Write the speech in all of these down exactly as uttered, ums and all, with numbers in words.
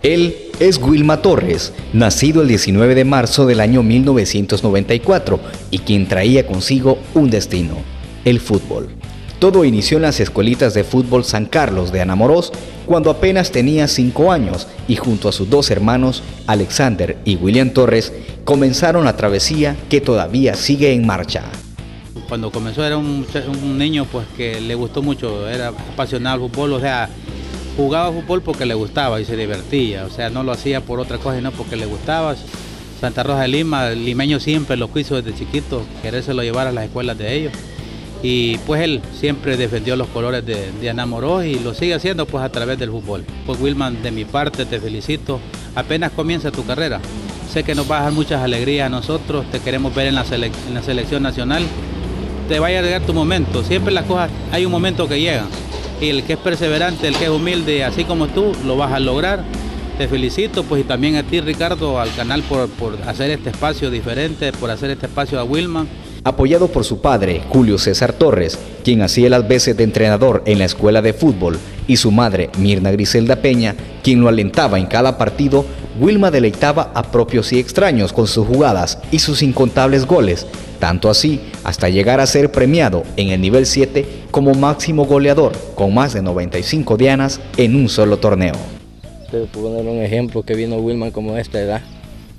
Él es Wilma Torres, nacido el diecinueve de marzo del año mil novecientos noventa y cuatro y quien traía consigo un destino, el fútbol. Todo inició en las escuelitas de fútbol San Carlos de Anamorós cuando apenas tenía cinco años y junto a sus dos hermanos, Alexander y William Torres, comenzaron la travesía que todavía sigue en marcha. Cuando comenzó era un, un niño pues que le gustó mucho, era apasionado al fútbol, o sea, jugaba fútbol porque le gustaba y se divertía, o sea, no lo hacía por otra cosa, sino porque le gustaba. Santa Rosa de Lima, el limeño siempre lo quiso desde chiquito, querérselo llevar a las escuelas de ellos. Y pues él siempre defendió los colores de, de Anamorós y lo sigue haciendo pues a través del fútbol. Pues Wilman, de mi parte te felicito, apenas comienza tu carrera. Sé que nos va a dar muchas alegrías a nosotros, te queremos ver en la, sele en la selección nacional. Te vaya a llegar tu momento, siempre las cosas, hay un momento que llega. Y el que es perseverante, el que es humilde, así como tú, lo vas a lograr. Te felicito, pues, y también a ti, Ricardo, al canal por, por hacer este espacio diferente, por hacer este espacio a Wilman. Apoyado por su padre, Julio César Torres, quien hacía las veces de entrenador en la escuela de fútbol, y su madre, Mirna Griselda Peña, quien lo alentaba en cada partido, Wilma deleitaba a propios y extraños con sus jugadas y sus incontables goles, tanto así hasta llegar a ser premiado en el nivel siete como máximo goleador, con más de noventa y cinco dianas en un solo torneo. Te puedo poner un ejemplo que vino Wilman como de esta edad.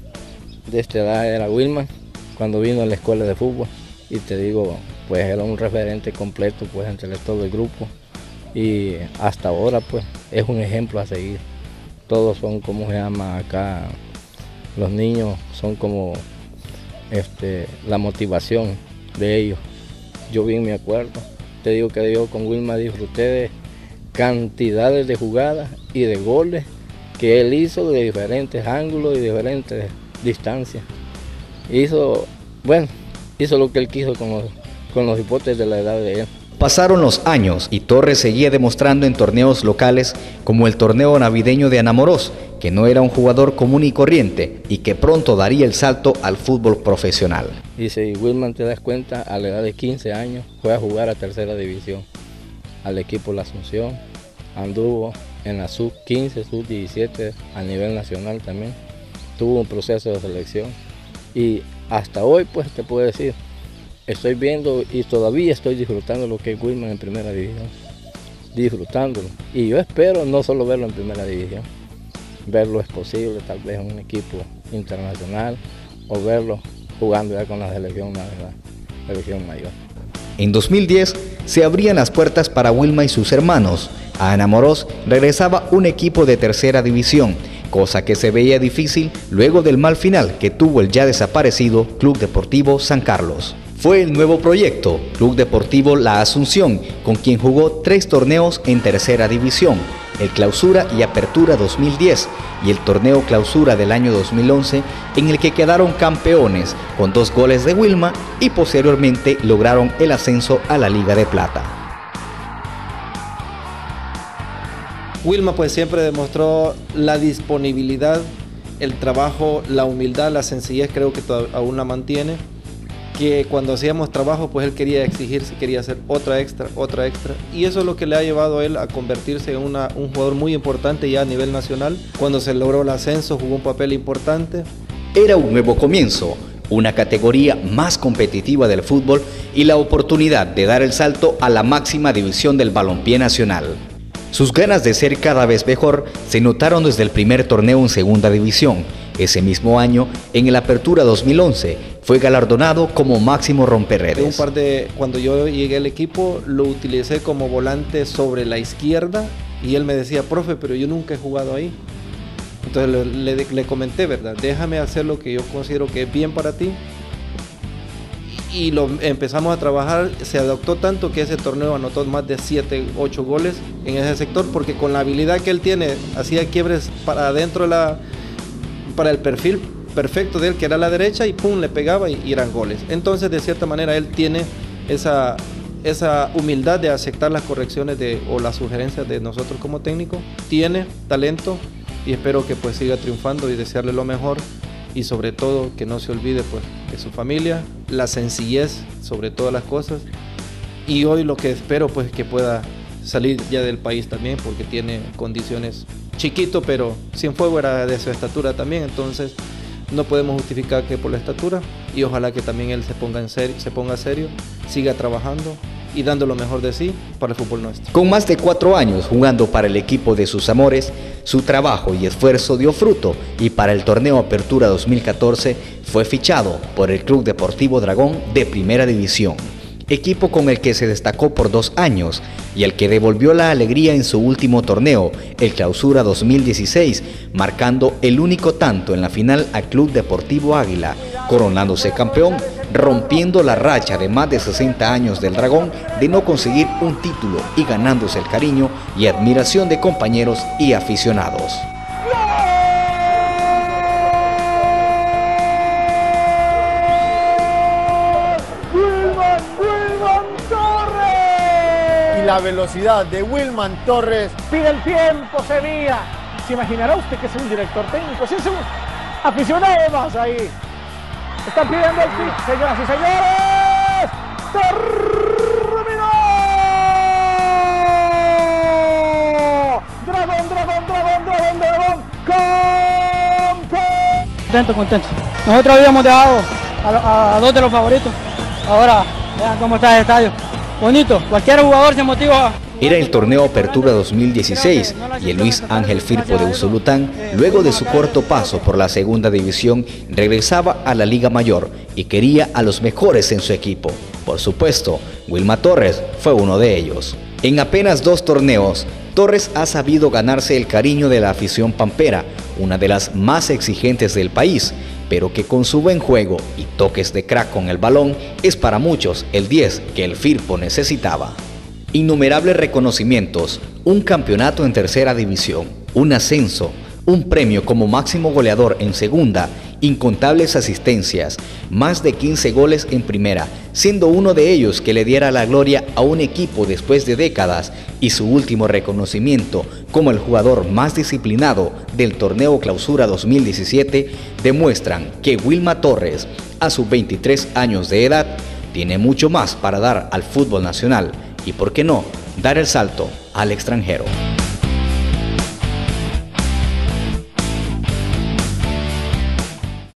De esta edad era Wilman cuando vino a la escuela de fútbol y te digo, pues era un referente completo pues entre todo el grupo y hasta ahora pues es un ejemplo a seguir. Todos son, como se llama acá, los niños son como este, la motivación de ellos. Yo bien me acuerdo, te digo que yo con Wilma disfruté de cantidades de jugadas y de goles que él hizo de diferentes ángulos y diferentes distancias. Hizo, bueno, hizo lo que él quiso con los, con los hipotes de la edad de él. Pasaron los años y Torres seguía demostrando en torneos locales como el torneo navideño de Anamorós, que no era un jugador común y corriente y que pronto daría el salto al fútbol profesional. Y si Wilman te das cuenta, a la edad de quince años fue a jugar a tercera división, al equipo La Asunción, anduvo en la sub quince, sub diecisiete a nivel nacional también, tuvo un proceso de selección y hasta hoy pues te puedo decir, estoy viendo y todavía estoy disfrutando lo que es Wilman en primera división, disfrutándolo. Y yo espero no solo verlo en primera división, verlo es posible tal vez en un equipo internacional o verlo jugando ya con la selección, la selección mayor. En dos mil diez se abrían las puertas para Wilma y sus hermanos. A Anamorós regresaba un equipo de tercera división, cosa que se veía difícil luego del mal final que tuvo el ya desaparecido Club Deportivo San Carlos. Fue el nuevo proyecto, Club Deportivo La Asunción, con quien jugó tres torneos en tercera división, el Clausura y Apertura dos mil diez y el Torneo Clausura del año dos mil once, en el que quedaron campeones con dos goles de Wilma y posteriormente lograron el ascenso a la Liga de Plata. Wilma pues siempre demostró la disponibilidad, el trabajo, la humildad, la sencillez, creo que aún la mantiene. Que cuando hacíamos trabajo pues él quería exigirse, quería hacer otra extra, otra extra y eso es lo que le ha llevado a él a convertirse en una, un jugador muy importante ya a nivel nacional. Cuando se logró el ascenso jugó un papel importante. Era un nuevo comienzo, una categoría más competitiva del fútbol y la oportunidad de dar el salto a la máxima división del balompié nacional. Sus ganas de ser cada vez mejor se notaron desde el primer torneo en segunda división. Ese mismo año, en el Apertura dos mil once, fue galardonado como máximo romperredes. Un par de, cuando yo llegué al equipo, lo utilicé como volante sobre la izquierda y él me decía, profe, pero yo nunca he jugado ahí. Entonces le, le, le comenté, ¿verdad? Déjame hacer lo que yo considero que es bien para ti. Y lo empezamos a trabajar, se adaptó tanto que ese torneo anotó más de siete, ocho goles en ese sector, porque con la habilidad que él tiene, hacía quiebres para adentro de la, para el perfil perfecto de él, que era la derecha, y pum, le pegaba y, y eran goles. Entonces, de cierta manera, él tiene esa, esa humildad de aceptar las correcciones de, o las sugerencias de nosotros como técnico. Tiene talento y espero que pues siga triunfando y desearle lo mejor. Y sobre todo que no se olvide pues de su familia, la sencillez sobre todas las cosas. Y hoy lo que espero pues que pueda salir ya del país también, porque tiene condiciones chiquito, pero Cienfuegos era de su estatura también, entonces no podemos justificar que por la estatura, y ojalá que también él se ponga en serio, se ponga serio, siga trabajando y dando lo mejor de sí para el fútbol nuestro. Con más de cuatro años jugando para el equipo de sus amores, su trabajo y esfuerzo dio fruto, y para el torneo Apertura dos mil catorce fue fichado por el Club Deportivo Dragón de Primera División, equipo con el que se destacó por dos años y el que devolvió la alegría en su último torneo, el Clausura dos mil dieciséis, marcando el único tanto en la final al Club Deportivo Águila, coronándose campeón, rompiendo la racha de más de sesenta años del Dragón de no conseguir un título y ganándose el cariño y admiración de compañeros y aficionados. La velocidad de Wilman Torres. Pide el tiempo, Sevilla. ¿Se imaginará usted que es un director técnico? Si es un aficionado más ahí. Están pidiendo el tip, señoras y señores. ¡Terminó! ¡Dragón, dragón, dragón, dragón, dragón! ¡Campeón! Contento, contento. Nosotros habíamos dejado a, a, a dos de los favoritos. Ahora, vean cómo está el estadio. Bonito, cualquier jugador se motiva. Era el torneo Apertura dos mil dieciséis y el Luis Ángel Firpo de Usulután, luego de su corto paso por la segunda división, regresaba a la Liga Mayor y quería a los mejores en su equipo. Por supuesto, Wilma Torres fue uno de ellos. En apenas dos torneos, Torres ha sabido ganarse el cariño de la afición pampera, una de las más exigentes del país, pero que con su buen juego y toques de crack con el balón es para muchos el diez que el Firpo necesitaba. Innumerables reconocimientos, un campeonato en tercera división, un ascenso, un premio como máximo goleador en segunda, incontables asistencias, más de quince goles en primera, siendo uno de ellos que le diera la gloria a un equipo después de décadas, y su último reconocimiento como el jugador más disciplinado del torneo Clausura dos mil diecisiete, demuestran que Wilma Torres, a sus veintitrés años de edad, tiene mucho más para dar al fútbol nacional y, por qué no, dar el salto al extranjero.